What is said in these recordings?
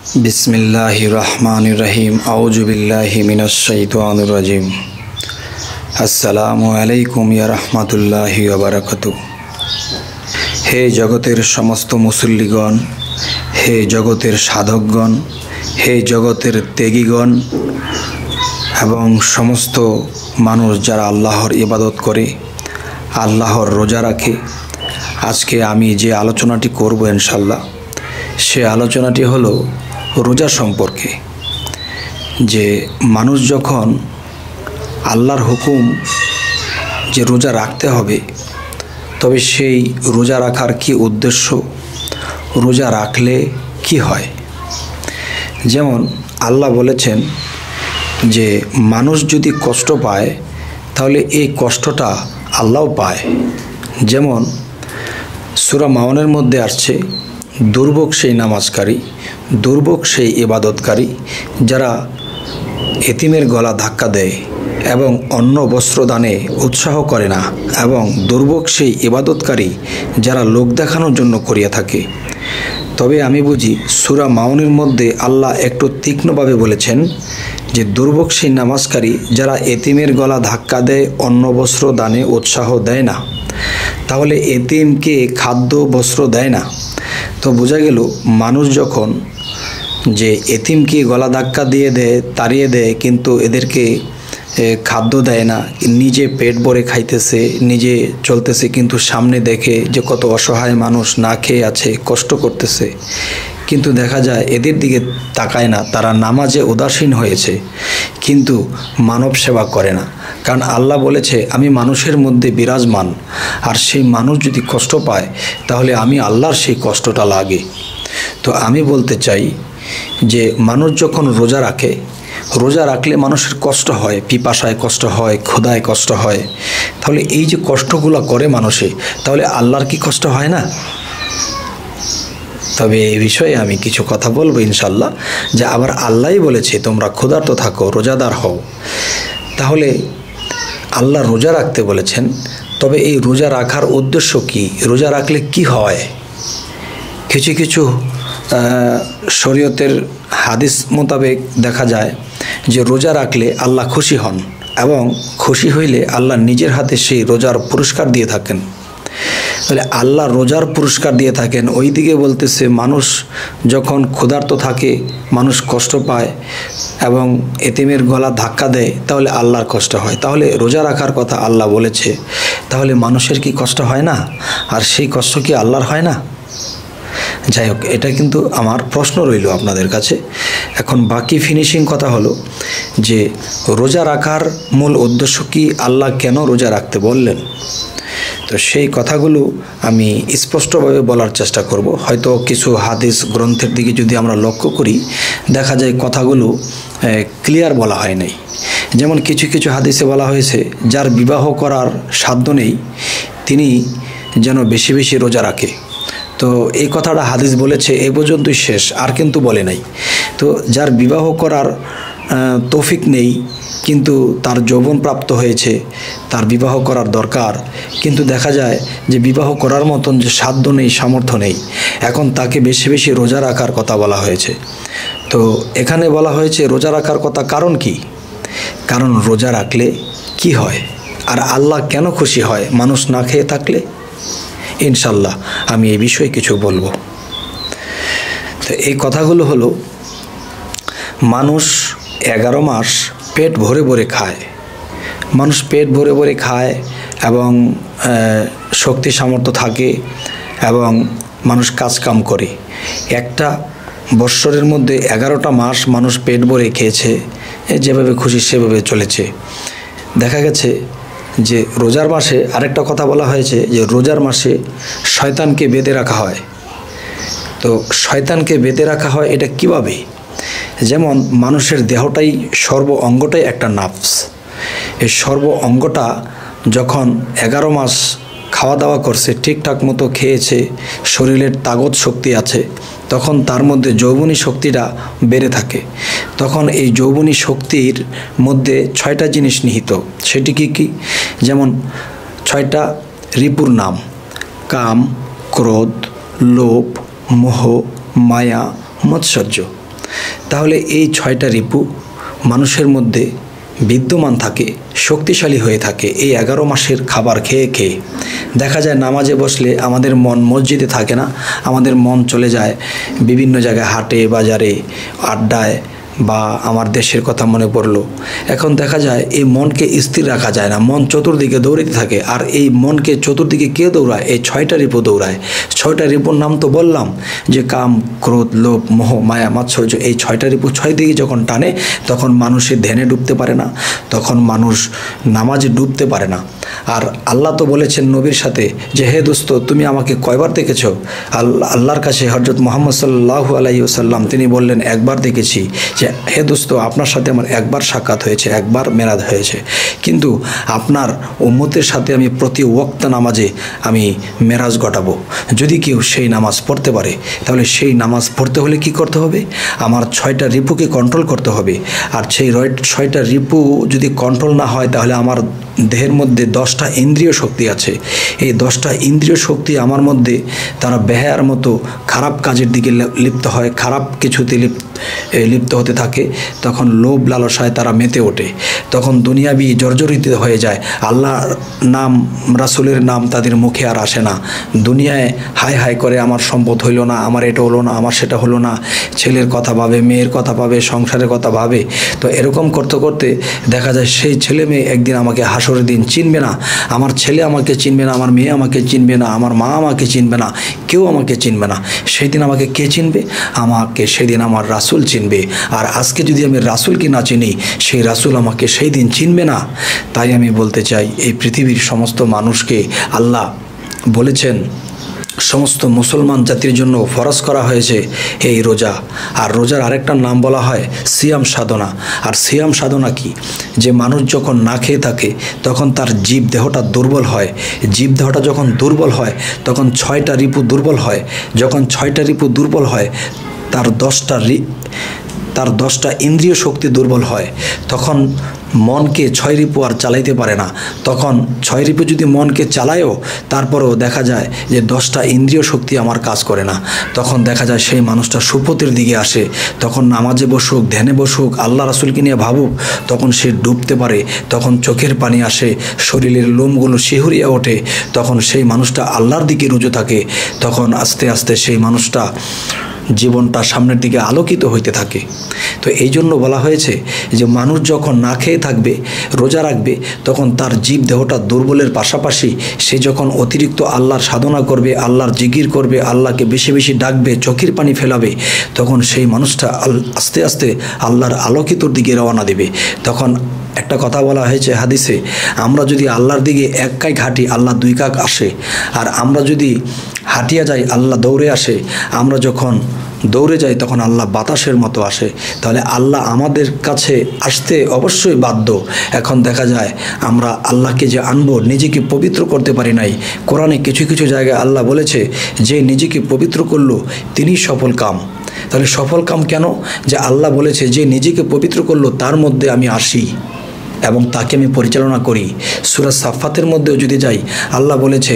बिस्मिल्लाहिर्रहमानिर्रहीम आऊज़ु बिल्लाहि मिनश शैतानिर रजीम। अस्सलामु आलैकुम या रहमतुल्लाहि व बाराकातुहू। हे जगतेर समस्त मुसल्लिगण, हे जगतेर साधकगण, हे जगतेर त्यागीगण एवं समस्त मानुष जारा आल्लाहर इबादत करे, आल्लाहर रोजा राखे, आज के आमी जे आलोचनाटी करब इनशाल्लाह से आलोचनाटी हलो रोजा सम्पर्के। जे मानुष जखन आल्लाहर हुकुम जे रोजा राखते हबे तबे सेई रोजा राखार कि उद्देश्य, रोजा राखले कि हय। जेमन आल्लाह बोलेछेन जे मानुष यदि कष्ट पाय ताहले एई कष्टटा आल्लाहও पाय। जेमन सूरा माउনের মধ্যে আসছে दुर्भोग সেই নামাজকারী, दुर्भोग সেই ইবাদতকারী যারা এতিমের গলা ধাক্কা দেয় এবং অন্ন বস্ত্র দানে উৎসাহ করে না, এবং দুর্ভোগ সেই ইবাদতকারী যারা লোক দেখানোর জন্য করিয়া থাকে। তবে আমি বুঝি সূরা মাউনের মধ্যে আল্লাহ একটু তীক্ষ্ণভাবে বলেছেন যে দুর্ভোগ সেই নামাজকারী যারা এতিমের গলা ধাক্কা দেয়, অন্ন বস্ত্র দানে উৎসাহ দেয় না। তাহলে এতিমকে খাদ্য বস্ত্র দেয় না, তো বোঝা গেল মানুষ যখন যে এতিমকে গলা ধাক্কা দিয়ে দেয়, তাড়িয়ে দেয়, কিন্তু এদেরকে খাদ্য দেয় না, নিজে পেট ভরে খাইতেছে, নিজে চলতেছে, কিন্তু সামনে দেখে যে কত অসহায় মানুষ না খেয়ে আছে, কষ্ট করতেছে, কিন্তু দেখা যায় এদের দিকে তাকায় না, তারা নামাজে উদাসীন হয়েছে, কিন্তু মানব সেবা করে না। কারণ আল্লাহ বলেছে আমি মানুষের মধ্যে বিরাজমান, আর সেই মানুষ যদি কষ্ট পায় তাহলে আমি আল্লাহর সেই কষ্টটা লাগে। তো আমি বলতে চাই যে মানুষ যখন রোজা রাখে, রোজা রাখলে মানুষের কষ্ট হয়, পিপাসায় কষ্ট হয়, ক্ষুধায় কষ্ট হয়, তাহলে এই যে কষ্টগুলো করে মানুষে, তাহলে আল্লাহর কি কষ্ট হয় না? তবে এই বিষয়ে আমি কিছু কথা বলবো ইনশাল্লাহ। যে আবার আল্লাহই বলেছে তোমরা ক্ষুধার্ত থাকো, রোজাদার হও। তাহলে আল্লাহ রোজা রাখতে বলেছেন, তবে এই রোজা রাখার উদ্দেশ্য কি? রোজা রাখলে কি হয়? কিছু কিছু শরীয়তের হাদিস মোতাবেক দেখা যায় যে রোজা রাখলে আল্লাহ খুশি হন, এবং খুশি হইলে আল্লাহ নিজের হাতে সেই রোজার পুরস্কার দিয়ে থাকেন। তাহলে আল্লাহ রোজার পুরস্কার দিয়ে থাকেন, ওইদিকে বলতেছে মানুষ যখন ক্ষুধার্ত থাকে, মানুষ কষ্ট পায় এবং এতিমের গলা ধাক্কা দেয়, তাহলে আল্লাহর কষ্ট হয়। তাহলে রোজা রাখার কথা আল্লাহ বলেছে, তাহলে মানুষের কি কষ্ট হয় না? আর সেই কষ্ট কি আল্লাহর হয় না? যাই হোক, এটা কিন্তু আমার প্রশ্ন রইল আপনাদের কাছে। এখন বাকি ফিনিশিং কথা হলো যে রোজা রাখার মূল উদ্দেশ্য কি, আল্লাহ কেন রোজা রাখতে বললেন? তো সেই কথাগুলো আমি স্পষ্টভাবে বলার চেষ্টা করব। হয়তো কিছু হাদিস গ্রন্থের দিকে যদি আমরা লক্ষ্য করি, দেখা যায় কথাগুলো ক্লিয়ার বলা হয় নাই। যেমন কিছু কিছু হাদিসে বলা হয়েছে যার বিবাহ করার সাধ্য নেই তিনি যেন বেশি বেশি রোজা রাখে। তো এই কথাটা হাদিস বলেছে, এই পর্যন্তই শেষ, আর কিন্তু বলে নাই। তো যার বিবাহ করার তৌফিক নেই, কিন্তু তার যৌবন প্রাপ্ত হয়েছে, তার বিবাহ করার দরকার, কিন্তু দেখা যায় যে বিবাহ করার মতন যে সাধ্য নেই, সামর্থ্য নেই, এখন তাকে বেশি বেশি রোজা রাখার কথা বলা হয়েছে। তো এখানে বলা হয়েছে রোজা রাখার কথা, কারণ কি? কারণ রোজা রাখলে কি হয়, আর আল্লাহ কেন খুশি হয় মানুষ না খেয়ে থাকলে? ইনশাল্লাহ আমি এই বিষয়ে কিছু বলবো। তো এই কথাগুলো হলো, মানুষ 11 মাস পেট ভরে ভরে খায়, মানুষ পেট ভরে ভরে খায় এবং শক্তি সামর্থ্য থাকে এবং মানুষ কাজকাম করে। একটা বৎসরের মধ্যে 11টা মাস মানুষ পেট ভরে খেয়েছে, যেভাবে খুশি সেভাবে চলেছে। দেখা গেছে যে রোজার মাসে আরেকটা কথা বলা হয়েছে যে রোজার মাসে শয়তানকে বেঁধে রাখা হয়। তো শয়তানকে বেঁধে রাখা হয় এটা কিভাবে? যেমন মানুষের দেহটাই, সর্ব অঙ্গটাই একটা নাফস। এই সর্ব অঙ্গটা যখন 11 মাস খাওয়া দাওয়া করছে, ঠিকঠাক মতো খেয়েছে, শরীরের তাগত শক্তি আছে, তখন তার মধ্যে যৌবনী শক্তিটা বেড়ে থাকে। তখন এই যৌবনী শক্তির মধ্যে 6টা জিনিস নিহিত। সেটি কি কি? যেমন 6টা রিপুর নাম: কাম, ক্রোধ, লোভ, মোহ, মায়া, মৎসর্য। তাহলে এই 6টা রিপু মানুষের মধ্যে বিদ্যমান থাকে, শক্তিশালী হয়ে থাকে এই 11 মাসের খাবার খেয়ে খেয়ে। দেখা যায় নামাজে বসলে আমাদের মন মসজিদে থাকে না, আমাদের মন চলে যায় বিভিন্ন জায়গায়, হাটে বাজারে, আড্ডায়, বা আমার দেশের কথা মনে পড়লো। এখন দেখা যায় এই মনকে স্থির রাখা যায় না, মন চতুর্দিকে দৌড়াতে থাকে। আর এই মনকে চতুর্দিকে কে দৌড়ায়? এই 6টা রিপু দৌড়ায়। 6টা রিপুর নাম তো বললাম, যে কাম, ক্রোধ, লোভ, মোহ, মায়া, মাৎসর্য। এই 6টা রিপু 6 দিকে যখন টানে তখন মানুষের ধ্যানে ডুবতে পারে না, তখন মানুষ নামাজে ডুবতে পারে না। আর আল্লাহ তো বলেছেন নবীর সাথে যে হে দোস্ত, তুমি আমাকে কয়বার দেখেছ? আল্লাহর কাছে হযরত মুহাম্মদ সাল্লাল্লাহু আলাইহি ওয়াসাল্লাম তিনি বললেন, একবার দেখেছি। যে হে দোস্ত, আপনার সাথে আমার একবার সাক্ষাৎ হয়েছে, একবার মেরাজ হয়েছে, কিন্তু আপনার উম্মতের সাথে আমি প্রতি ওয়াক্ত নামাজে আমি মেরাজ ঘটাবো। যদি কেউ সেই নামাজ পড়তে পারে, তাহলে সেই নামাজ পড়তে হলে কি করতে হবে? আমার 6টা রিপুকে কন্ট্রোল করতে হবে। আর সেই 6টা রিপু যদি কন্ট্রোল না হয়, তাহলে আমার দেহের মধ্যে 10টা ইন্দ্রিয় শক্তি আছে। এই 10টা ইন্দ্রিয় শক্তি আমার মধ্যে তারা বেহায়ার মতো খারাপ কাজের দিকে লিপ্ত হয়, খারাপ কিছুতে লিপ্ত হতে থাকে। তখন লোভ লালসায় তারা মেতে ওঠে, তখন দুনিয়াবি জর্জরিত হয়ে যায়। আল্লাহর নাম, রাসূলের নাম তাদের মুখে আর আসে না। দুনিয়ায় হাই হাই করে, আমার সম্পদ হইল না, আমার এটা হলো না, আমার সেটা হলো না, ছেলের কথা ভাবে, মেয়ের কথা ভাবে, সংসারের কথা ভাবে। তো এরকম করতে করতে দেখা যায় সেই ছেলে মেয়ে একদিন আমাকে হাসরের দিন চিনবে না, আমার ছেলে আমাকে চিনবে না, আমার মেয়ে আমাকে চিনবে না, আমার মা আমাকে চিনবে না, কেউ আমাকে চিনবে না। সেই দিন আমাকে কে চিনবে? আমাকে সেদিন আমার রাসূল চিনবে। আর আজকে যদি আমি রাসূলকে না চিনি, সেই রাসূল আমাকে সেই দিন চিনবে না। তাই আমি বলতে চাই, এই পৃথিবীর সমস্ত মানুষকে আল্লাহ বলেছেন সমস্ত মুসলমান জাতির জন্য ফরজ করা হয়েছে এই রোজা। আর রোজার আরেকটা নাম বলা হয় সিয়াম সাধনা। আর সিয়াম সাধনা কি? যে মানুষ যখন না খেয়ে থাকে তখন তার জীব দেহটা দুর্বল হয়। জীব দেহটা যখন দুর্বল হয় তখন 6টা রিপু দুর্বল হয়। যখন 6টা রিপু দুর্বল হয়, তার 10টা ইন্দ্রিয় শক্তি দুর্বল হয়। তখন মনকে 6 রিপু আর চালাইতে পারে না। তখন 6 রিপু যদি মনকে চালায়ও, তারপরেও দেখা যায় যে 10টা ইন্দ্রিয় শক্তি আমার কাজ করে না। তখন দেখা যায় সেই মানুষটা সুপথের দিকে আসে। তখন নামাজে বসুক, ধ্যানে বসুক, আল্লাহ রাসূলকে নিয়ে ভাবুক, তখন সে ডুবতে পারে। তখন চোখের পানি আসে, শরীরের লোমগুলো শিহরিয়ে ওঠে। তখন সেই মানুষটা আল্লাহর দিকে রুজু থাকে। তখন আস্তে আস্তে সেই মানুষটা জীবনটা সামনের দিকে আলোকিত হইতে থাকে। তো এই জন্য বলা হয়েছে যে মানুষ যখন না খেয়ে থাকবে, রোজা রাখবে, তখন তার জীব দেহটা দুর্বলের পাশাপাশি সে যখন অতিরিক্ত আল্লাহর সাধনা করবে, আল্লাহর জিকির করবে, আল্লাহকে বেশি বেশি ডাকবে, চোখের পানি ফেলাবে, তখন সেই মানুষটা আস্তে আস্তে আল্লাহর আলোকিতর দিকে রওনা দেবে। তখন একটা কথা বলা হয়েছে হাদিসে, আমরা যদি আল্লাহর দিকে 1 কাক হাঁটি, আল্লাহ 2 কাক আসে। আর আমরা যদি হাঁটিয়া যাই, আল্লাহ দৌড়ে আসে। আমরা যখন দৌড়ে যাই তখন আল্লাহ বাতাসের মতো আসে। তাহলে আল্লাহ আমাদের কাছে আসতে অবশ্যই বাধ্য। এখন দেখা যায় আমরা আল্লাহকে যে আনবো, নিজেকে পবিত্র করতে পারি নাই। কোরআনে কিছু কিছু জায়গায় আল্লাহ বলেছে যে নিজেকে পবিত্র করলো তিনি সফল কাম। তাহলে সফল কাম কেন? যে আল্লাহ বলেছে যে নিজেকে পবিত্র করলো তার মধ্যে আমি আসি এবং তাকে আমি পরিচালনা করি। সূরা সাফফাতের মধ্যেও যদি যাই, আল্লাহ বলেছে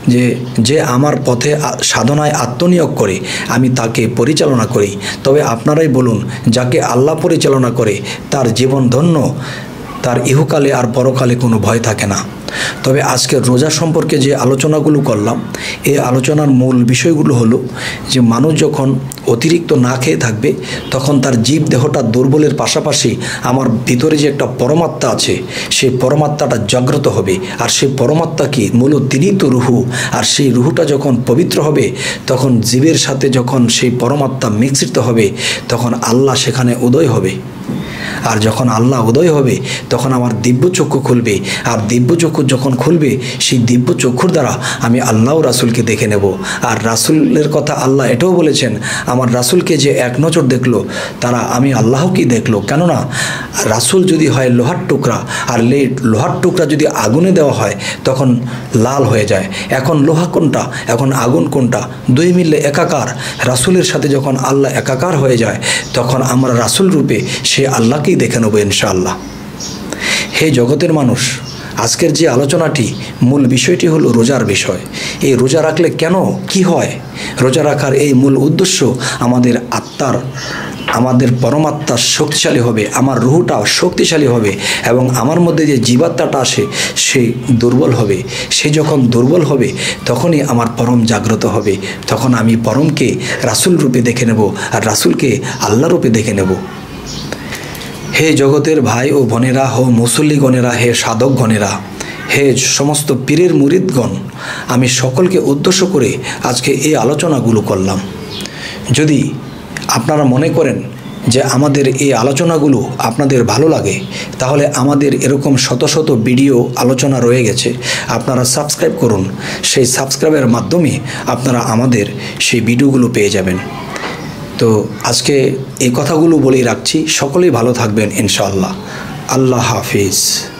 যে আমার পথে সাধনায় আত্মনিয়োগ করে আমি তাকে পরিচালনা করি। তবে আপনারাই বলুন, যাকে আল্লাহ পরিচালনা করে তার জীবন ধন্য, তার ইহকালে আর পরকালে কোনো ভয় থাকে না। তবে আজকের রোজা সম্পর্কে যে আলোচনাগুলো করলাম, এই আলোচনার মূল বিষয়গুলো হলো যে মানুষ যখন অতিরিক্ত না খেয়ে থাকবে তখন তার জীব দেহটা দুর্বলের পাশাপাশি আমার ভিতরে যে একটা পরমাত্মা আছে, সেই পরমাত্মাটা জাগ্রত হবে। আর সেই পরমাত্মা কি? মূলত তিনিই তো রুহু। আর সেই রুহুটা যখন পবিত্র হবে, তখন জীবের সাথে যখন সেই পরমাত্মা মিশ্রিত হবে, তখন আল্লাহ সেখানে উদয় হবে। আর যখন আল্লাহ উদয় হবে তখন আমার দিব্য চক্ষু খুলবে। আর দিব্য চক্ষু যখন খুলবে, সেই দিব্য চক্ষুর দ্বারা আমি আল্লাহ ও রাসূলকে দেখে নেব। আর রাসূলের কথা আল্লাহ এটাও বলেছেন, আমার রাসূলকে যে 1 নজর দেখলো তারা আমি আল্লাহকেই দেখলো। কেননা রাসূল যদি হয় লোহার টুকরা, আর লোহার টুকরা যদি আগুনে দেওয়া হয় তখন লাল হয়ে যায়। এখন লোহা কোনটা, এখন আগুন কোনটা? 2 মিলে একাকার। রাসূলের সাথে যখন আল্লাহ একাকার হয়ে যায়, তখন আমরা রাসূল রূপে সে আল্লাহকেই দেখে নেব ইনশাআল্লাহ। হে জগতের মানুষ, আজকের যে আলোচনাটি মূল বিষয়টি হলো রোজার বিষয়। এই রোজা রাখলে কেন কি হয়? রোজা রাখার এই মূল উদ্দেশ্য আমাদের আমাদের পরমাত্মা শক্তিশালী হবে, আমার রুহটা শক্তিশালী হবে এবং আমার মধ্যে যে জীবাত্মাটা আসে সে দুর্বল হবে। সে যখন দুর্বল হবে তখনই আমার পরম জাগ্রত হবে, তখন আমি পরমকে রাসূল রূপে দেখে নেব আর রাসূলকে আল্লাহ রূপে দেখে নেব। হে জগতের ভাই ও বোনেরা, হো মুসল্লিগণেরা, হে সাধকগণেরা, হে সমস্ত পীরের মুরিদগণ, আমি সকলকে উদ্দেশ্য করে আজকে এই আলোচনাগুলো করলাম। যদি আপনারা মনে করেন যে আমাদের এই আলোচনাগুলো আপনাদের ভালো লাগে, তাহলে আমাদের এরকম শত শত ভিডিও আলোচনা রয়ে গেছে, আপনারা সাবস্ক্রাইব করুন। সেই সাবস্ক্রাইবের মাধ্যমে আপনারা আমাদের সেই ভিডিওগুলো পেয়ে যাবেন। তো আজকে এই কথাগুলো বলেই রাখছি, সকলেই ভালো থাকবেন ইনশাআল্লাহ। আল্লাহ হাফিজ।